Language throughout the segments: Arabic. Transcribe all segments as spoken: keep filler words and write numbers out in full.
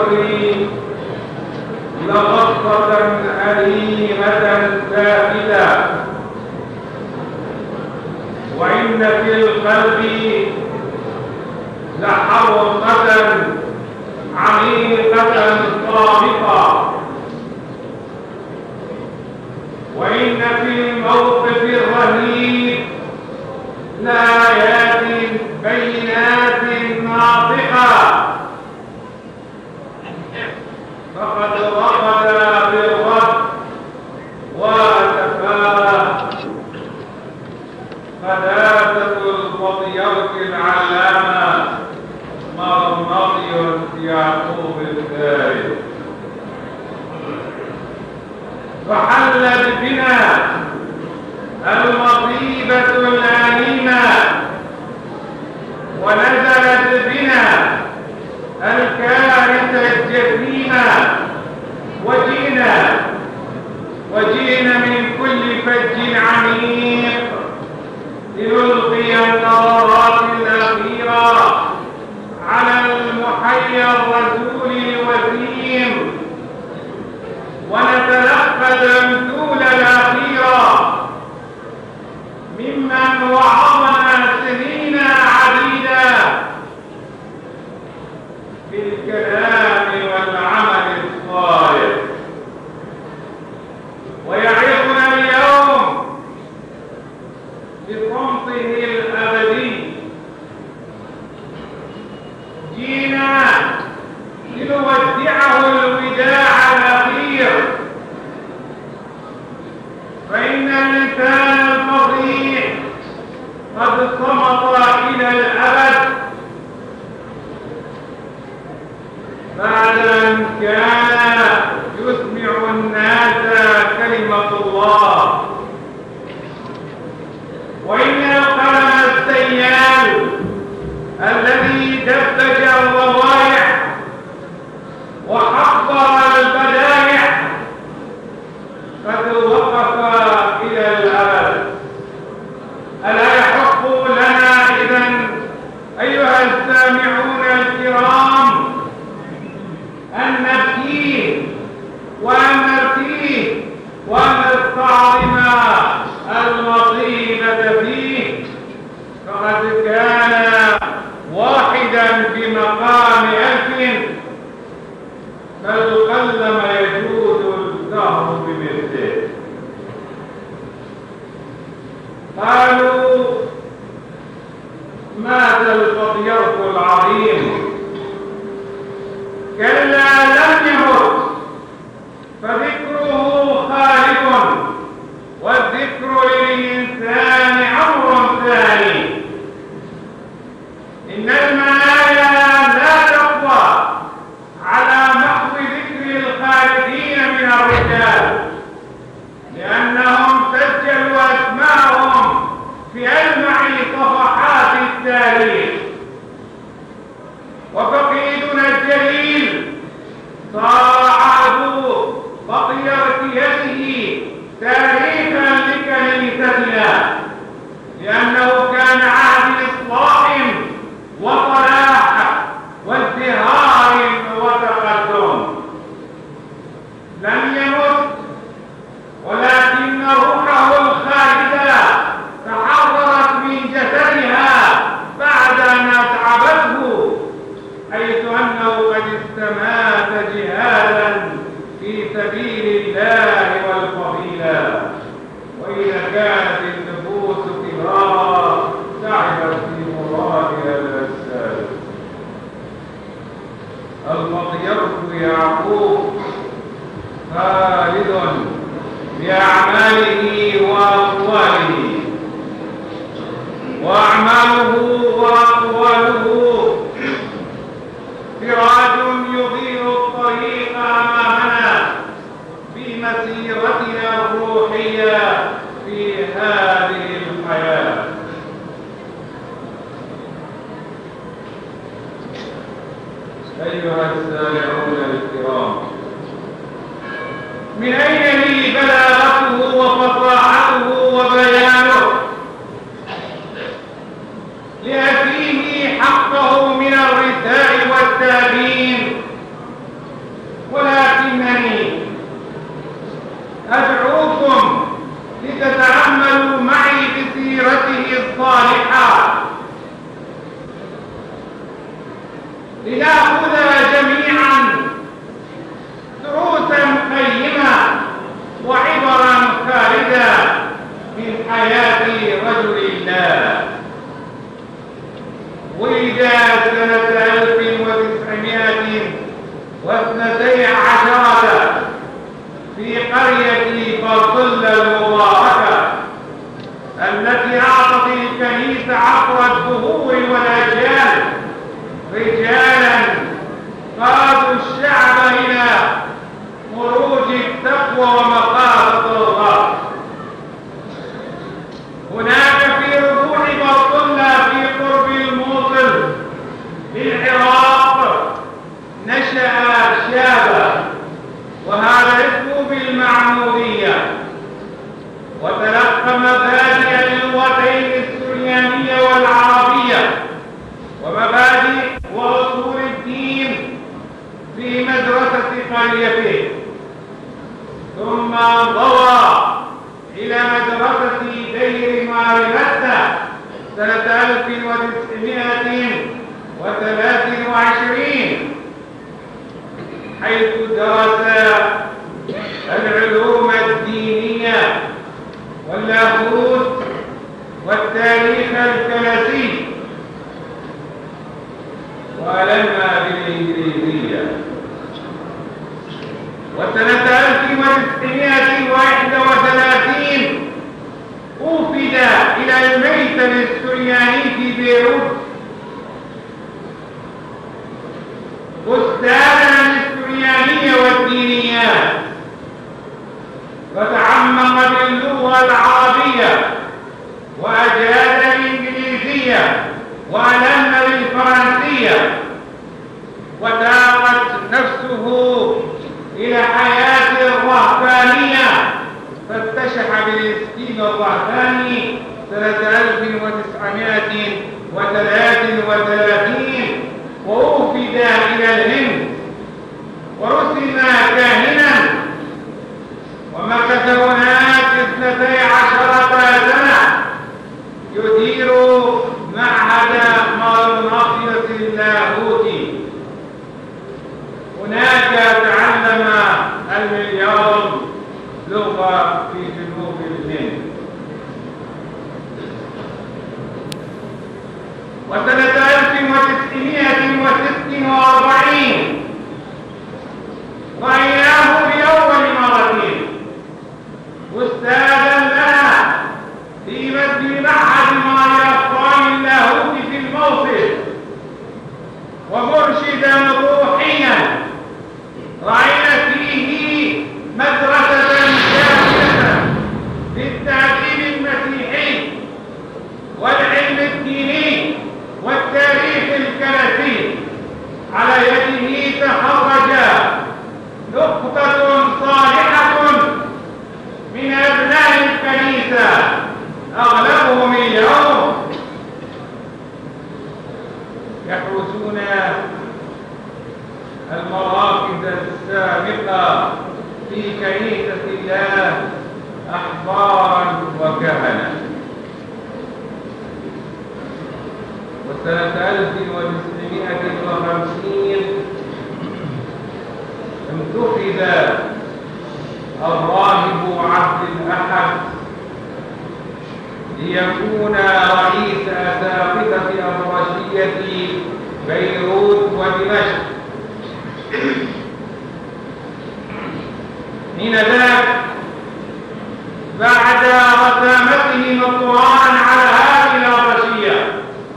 البر لغصة أليمة ساخنة، وإن في القلب لحرقة عميقة صامتة، وإن في الموقف الرهيب لآيات بينات ناطقة، فقد رقد بالرد وأتفاه قداسة الفضيلة العلامة مرمطي يعقوب الثالث، فحلت بنا المصيبة الأليمة ونزلت بنا الكارثة الجسيمة، وجئنا وجئنا من كل فج عميق لنلقي النظرات الأخيرة على المحيا الرسول الوسيم، ونتلقى الأمثول الأخيرة ممن وعظنا سنين عديدة بالكلام والعمل الصالح، ويعظنا اليوم بصمته الأبدي. جينا لنودعه الوداع الأخير، فإن اللسان الفصيح قد صمت إلى الأبد بعد أن كان يسمع الناس كلمة الله. وإن القلم السيال الذي دبج الروائح وحضر البدائع قد وقف إلى الأبد. ألا يحق لنا إذن أيها السامعون الكرام أن نبكيه وأن نرثيه وأن نستعظم المصيبة فيه، فقد كان واحدا بمقام ألف، بل قلما يجوز الدهر بمثله. قالوا مات الفضيرف العظيم، كلا لم يمت، فذكره خالد، والذكر للإنسان أمر ثاني. إن المنايا لا تقوى على محو ذكر الخالدين من الرجال، لأنهم سجلوا أسماءهم في ألمع صفحات التاريخ. وفقيدنا الجليل صار عهد بقية يده تاريخا لكنيستنا، لأنه كان عهد إصلاح وصلاح وازدهار وتقدم. لم يمت، ولكن روحه الخالدة تحررت من جسدها بعد أن أتعبته، حيث أنه قد استمات جهادا في سبيل الله والفضيلة. وإذا كانت النفوس كبارا تعبت في مرادها الأجساد. المضيرف يعقوب خالد بأعماله وأقواله، وأعماله وأقواله سراج يضيء الطريق أمامنا في مسيرتنا الروحية في هذه الحياة. أيها السامعون الكرام، من أين لي بلاغته وفصاحته وبيانه لأتيه حقه من الرثاء والتابين لتتأملوا معي بسيرته الصالحة، لنأخذ جميعا دروسا قيمة وعبرا خالدة من حياة رجل الله. ولد سنة ألف وتسعمائة واثنتي عشرة في قرية برطلة المباركة التي أعطت الكنيسة عبر الدهور والأجيال رجالا قادوا الشعب إلى خروج التقوى ومخافة الله. هناك في ربوع برطلة في قرب الموصل بالعراق نشأ شابا وهذا اسمه بالمعمودية، وتلقى مبادئ اللغتين السريانية والعربية ومبادئ وأصول الدين في مدرسة قريته، ثم انضوى إلى مدرسة دير مارمتة سنة ألف وتسعمائة وثلاث وعشرين، حيث درس العلوم الدينية واللاهوت والتاريخ الكنسي، ولما بالإنجليزية. وسنة ألف وتسعمائة وواحد وثلاثين وفد إلى الميتم السرياني في بيروت أستاذا للسريانية والدينيات، فتعمق باللغة العربية وأجاد الإنجليزية وألم بالفرنسية، وتاقت نفسه إلى حياة الرهبانية فاتشح بالإسكين الرهباني سنة ألف وتسعمائة وثلاث وثلاثين ووفد إلى الهند ورسم كاهنا ومكث هناك اثنتي عشرة سنة يدير معهد مرمطية اللاهوتي. هناك تعلم المليون لغة في جنوب الهند. وسنة ألف وتسعمائة وست وأربعين رأيناه لأول مرة أستاذا لنا في مسجد معهد ماريا اللاهوت في الموصل ومرشدا روحيا. رأينا فيه مدرسة كاملة للتعليم المسيحي والعلم الديني والتاريخ الكنسي. على يده تخرج نقطة صالحة من أبناء الكنيسة أغلبهم اليوم يحرسون المراكز السابقة في كنيسة الله أحبارا وكهنة. وسنة ألف وتسعمائة وخمسين انتخب الراهب عبد الأحد ليكون رئيس أساقفة أبرشية بيروت ودمشق. حينذاك بعد رسامته القرآن على هذه الأبرشية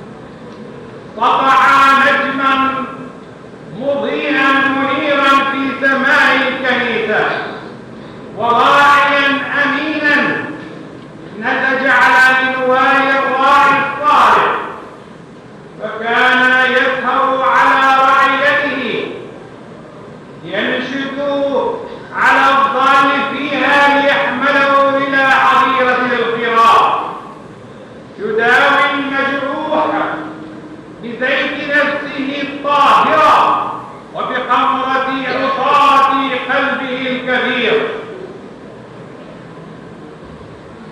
قطع نجما مضيئا منيرا في سماء الكنيسة وراعيا أمينا نتج على منوال الراعي الصالح، فكان يسهر على رعيته ينشد على الضال فيها ليحمله إلى حظيرة القراء، يداوي المجروح بزيت نفسه الطاهرة وبخمرة عصاة قلبه الكبير.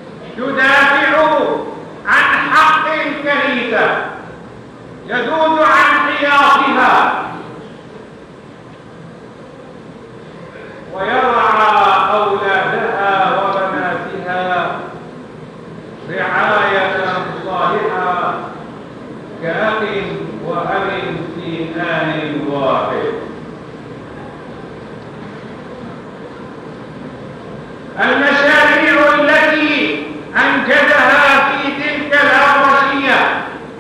يذود عن حياطها ويرعى أولادها وبناتها رعاية صالحة كأخ وأب في آن واحد. المشاريع التي أنجزها في تلك الأبرشية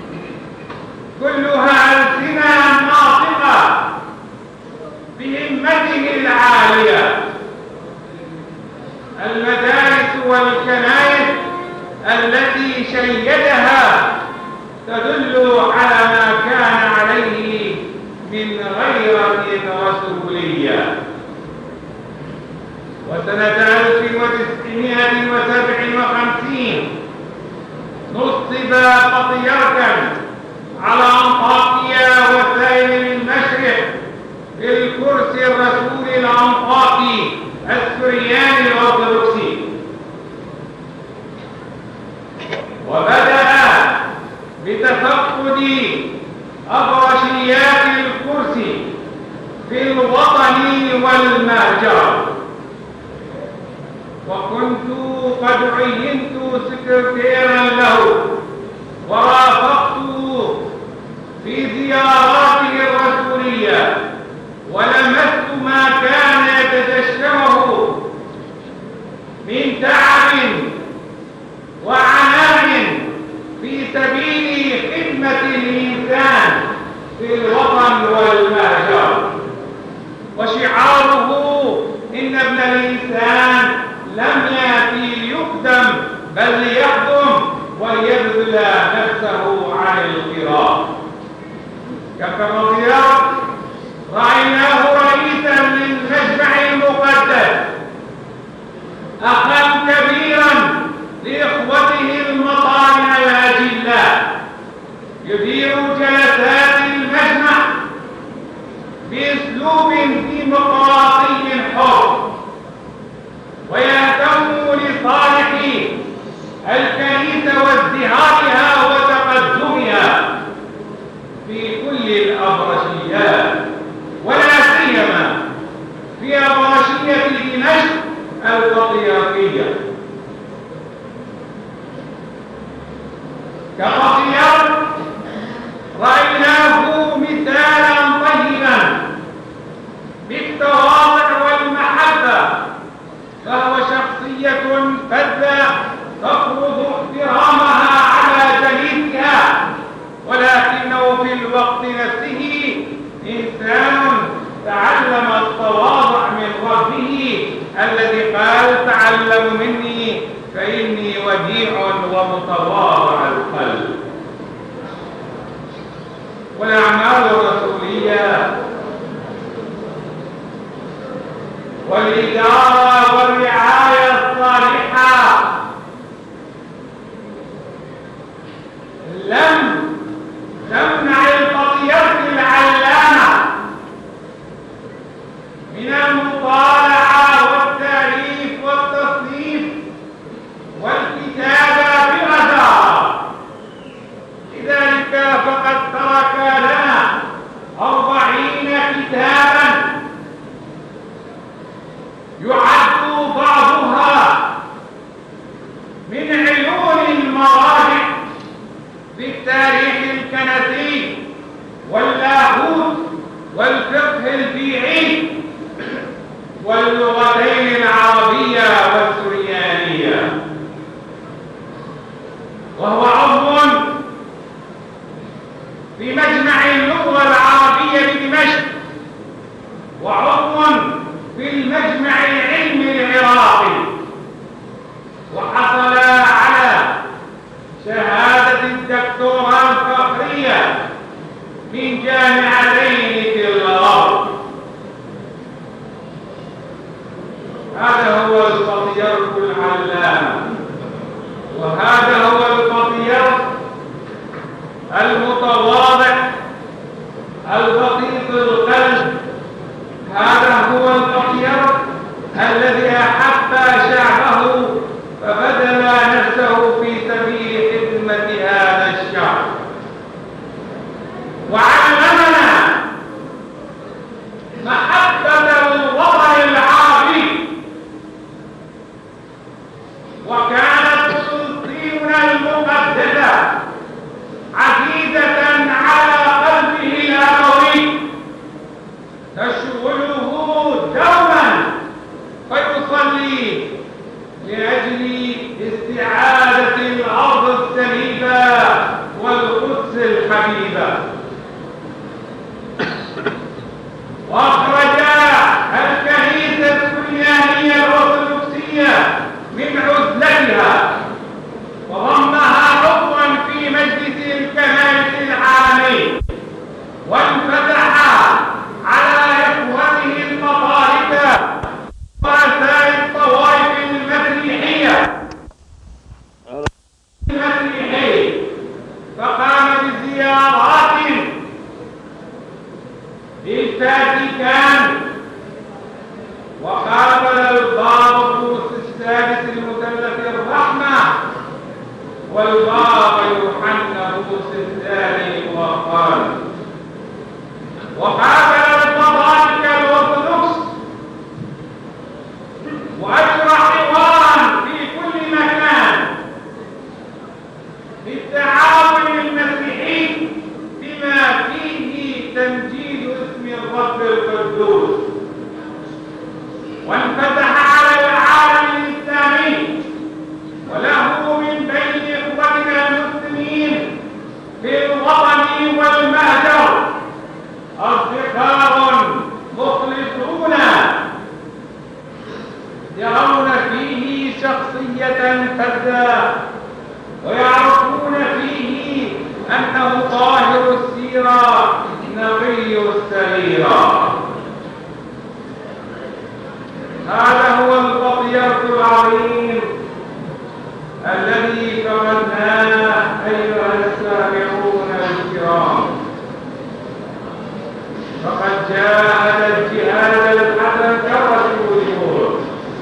كلها ألسنة ناطقة بهمته العالية. المدارس والكنائس التي شيدها تدل على ما كان عليه من غيرة رسولية. وسنة ألف وتسعمائة وسبع وخمسين نصب بطريركا على أنطاكيا وسائر المشرق بالكرسي الرسولي الأنطاكي السرياني الأرثوذكسي، وبدأ بتفقد أبرشيات الكرسي في الوطن والمهجر. وكنت قد عينت سكرتيرا له ورافقته في زياراته الرسولية ولمست ما كان يتجشمه من تعب وعناء في سبيل خدمة الإنسان في الوطن والمهجر. وشعاره إن ابن الإنسان لم يأتي ليخدم بل ليخدم وليبذل نفسه عن القراء. كما ضياء رأيناه رئيسا للمجمع المقدس، أخا كبيرا لإخوته المطالع الأجلاء، يدير جلسات المجمع بأسلوب ديمقراطي حر، ويهتم لصالح الكنيسة وازدهارها وتقدمها في كل الأبرشيات، ولا سيما في أبرشية دمشق البطريركية. كبطريرك رأيناه مثالا طيبا بالتواضع والمحبة، فهو شخصية فذة تفرض احترامها على جليسها، ولكنه في الوقت نفسه إنسان تعلم التواضع من ربه الذي قال تعلموا مني فإني وديع ومتواضع القلب. والأعمال الرسولية والإدارة والرعاية الصالحة لم تمنع البطريرك العلامة من المطالعة والتأليف والتصنيف والكتابة بغزارة. لذلك فقد ترك لنا أربعين كتابا يعد بعضها من عيون المراجع في التاريخ الكنسي واللاهوت والفقه البيعي واللغتين العربية والسريانية، وهو عضو في مجمع اللغة العربية بدمشق، وعضو في المجمع العلمي العراقي، وحصل على شهادة الدكتوراه الفخرية من جامعتين في الغرب. هذا هو البطريرك العلامة، وهذا هو البطريرك المتواضع البسيط القلب. هذا هو البطريرك الذي أحب شعبه فبذل نفسه في سبيل خدمة هذا الشعب. الحبيبة، وأخرجا الكنيسة السريانية الأرثوذكسية من عزلتها وضمها عضوا في مجلس الكنائس العالمي، وانفتح على إخوته المطارقة ورؤساء الطوائف المسيحية المسيحي، فقام بزيارات للفاتيكان، وقابل البابا بطرس السادس المثلث الرحمة والبابا يوحنا بطرس الثاني وقال، وقابل البطاركة الأرثوذكس وأجرى حوارا في كل مكان للتعاون المسيحي بما فيه تمجيد اسم الرب القدوس، وانفتح على العالم الإسلامي وله من بين إخوتنا المسلمين في الوطن والمهجر أصدقاء مخلصون يرون فيه شخصية فذة، ويعرفون فيه أنه طاهر السيرة نقي السريرة. هذا هو البطيرة العظيم الذي فقدناه أيها السامعون الكرام، فقد جاهد الجهاد الحسن كالرسول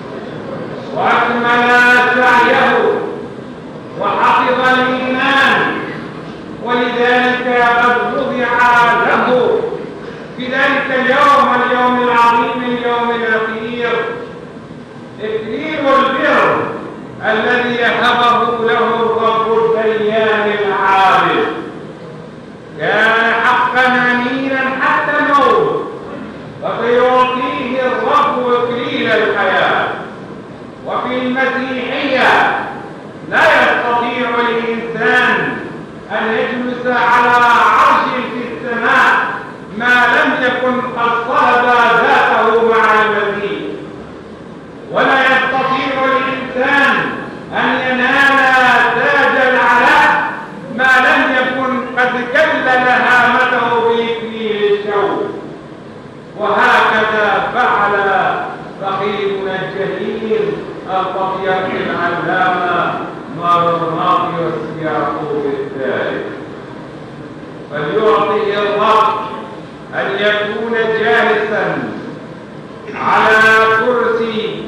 وأكمل سعيه وحفظ الإيمان، ولذلك قد وضع له في ذلك اليوم اليوم العظيم اليوم الأخير إكليل البر الذي يهبه له الرب الديان العادل. كان حقا أمينا حتى الموت، وسيعطيه الرب إكليل الحياة. وفي المسيحية لا يستطيع الإنسان أن يجلس على عرش في السماء ما لم يكن قد صلب ذاته مع المسيح، ولا يستطيع الإنسان أن ينال تاج العلاء ما لم يكن قد كلل هامته بإكليل الشوك. وهكذا فعل فقيدنا الجليل البطيرة العلامة ماروناطيوس يعقوب الثالث، فليعطيه الرب أن يكون جالسا على كرسي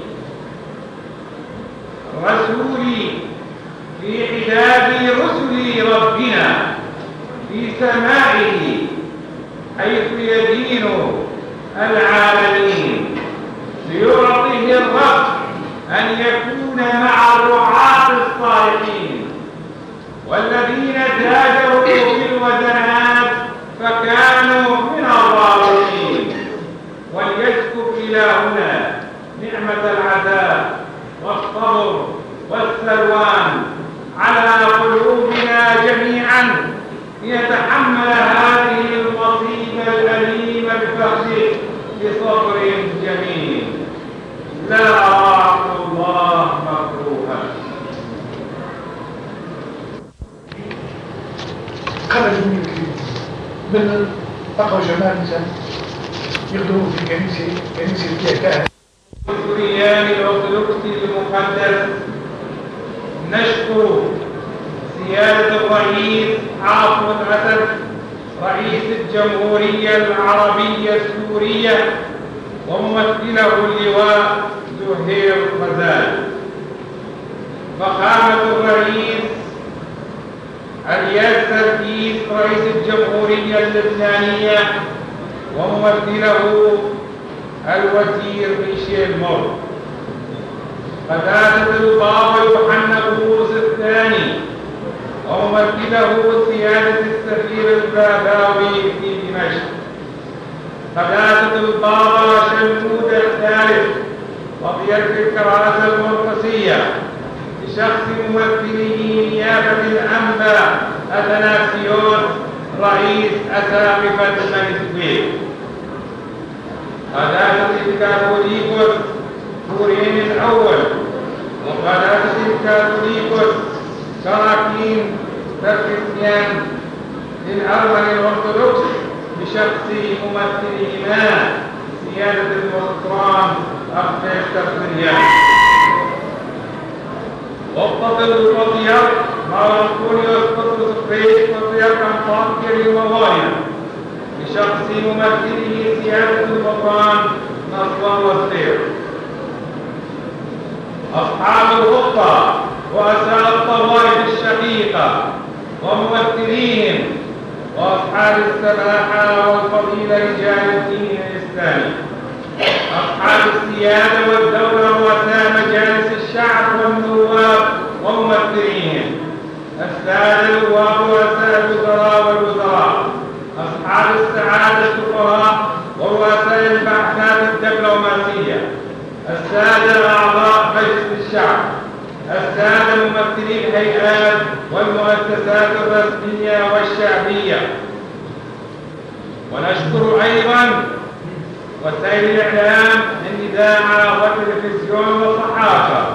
رسولي في حداد رسل ربنا في سمائه، حيث يدين العالمين. ليعطيه الرب أن يكون مع الرعاة الصالحين والذين تاجروا بالوزنات فكانوا من الرابحين، وليسكب إلهنا نعمة العذاب والصبر والسلوان على قلوبنا جميعا ليتحمل هذه المصيبة الأليمة بفرجه بصبر جميل. لا أراكم الله مكروها. خرجوا من من لقوا جمال مثلا يخدموا في كنيسة كنيسة فيها كهنة. السرياني الأرثوذكسي المقدس نشكر سيادة الرئيس عاصم الأسد رئيس الجمهورية العربية السورية وممثله اللواء زهير غزال، فخامة الرئيس الياس سركيس رئيس الجمهورية اللبنانية وممثله الوزير ميشيل مور، قداسة البابا يوحنا بطرس الثاني وممثله سيادة السفير الباباوي في دمشق، قداسة البابا شنود الثالث وقيادة الكراسة المرقسية بشخص ممثله نيابة الأنبا أثناسيوس ورئيس أساقفة بني سويف. قداسة الكاثوليكوس كورين الأول وقداسة الكاثوليكوس سراكين تركستيان للأرمن الأرثوذكس بشخص ممثلهما سيادة المطران أقداس تركستيان. وقت البطريرك مارانكونيوس بطرس الثالث بطريرك أنطاكيا للمغاربة بشخص ممثله سيادة المطران نصران والسير. أصحاب الخطة رؤساء الطوائف الشقيقة وممثليهم وأصحاب السماحة والفضيلة رجال الدين الإسلامي. أصحاب السيادة والدولة رؤساء مجالس الشعب والنواب وممثليهم. السادة النواب ورؤساء الوزراء والوزراء. أصحاب السعادة الفقراء ورؤساء البعثات الدبلوماسية. السادة أعضاء مجلس الشعب. السادة ممثلي الهيئات والمؤسسات الرسمية والشعبية. ونشكر أيضا وسائل الإعلام النداء على التلفزيون والصحافة